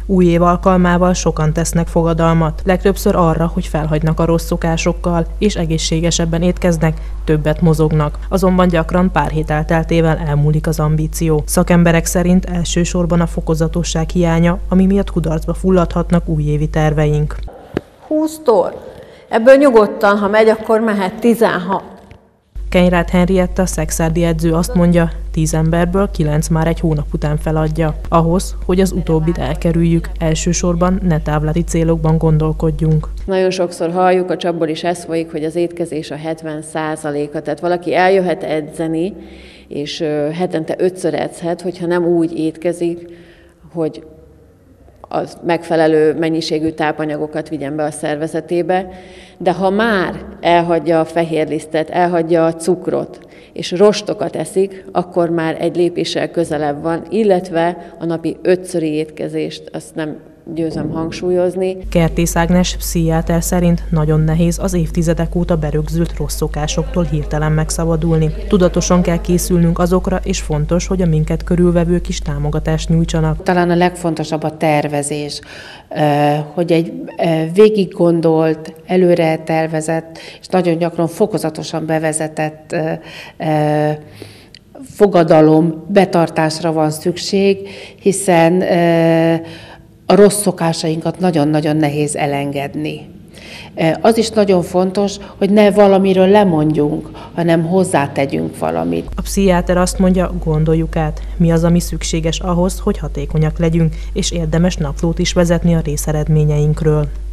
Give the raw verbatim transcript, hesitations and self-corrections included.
Új év alkalmával sokan tesznek fogadalmat, legtöbbször arra, hogy felhagynak a rossz szokásokkal, és egészségesebben étkeznek, többet mozognak. Azonban gyakran pár hét elteltével elmúlik az ambíció. Szakemberek szerint elsősorban a fokozatosság hiánya, ami miatt kudarcba fulladhatnak újévi terveink. húsz tor. Ebből nyugodtan, ha megy, akkor mehet tizenhat. Kenyráth Henrietta, szekszárdi edző azt mondja, tíz emberből kilenc már egy hónap után feladja. Ahhoz, hogy az utóbbit elkerüljük, elsősorban ne távlati célokban gondolkodjunk. Nagyon sokszor halljuk, a csapból is ez folyik, hogy az étkezés a hetven százaléka. Tehát valaki eljöhet edzeni, és hetente ötször edzhet, hogyha nem úgy étkezik, hogy az megfelelő mennyiségű tápanyagokat vigyen be a szervezetébe, de ha már elhagyja a fehérlisztet, elhagyja a cukrot, és rostokat eszik, akkor már egy lépéssel közelebb van, illetve a napi ötszöri étkezést, azt nem győzöm hangsúlyozni. Kertész Ágnes, pszichiáter szerint nagyon nehéz az évtizedek óta berögzült rossz szokásoktól hirtelen megszabadulni. Tudatosan kell készülnünk azokra, és fontos, hogy a minket körülvevők is támogatást nyújtsanak. Talán a legfontosabb a tervezés, hogy egy végig gondolt, előre tervezett, és nagyon gyakran fokozatosan bevezetett fogadalom betartásra van szükség, hiszen a rossz szokásainkat nagyon-nagyon nehéz elengedni. Az is nagyon fontos, hogy ne valamiről lemondjunk, hanem hozzátegyünk valamit. A pszichiáter azt mondja, gondoljuk át, mi az, ami szükséges ahhoz, hogy hatékonyak legyünk, és érdemes naplót is vezetni a részeredményeinkről.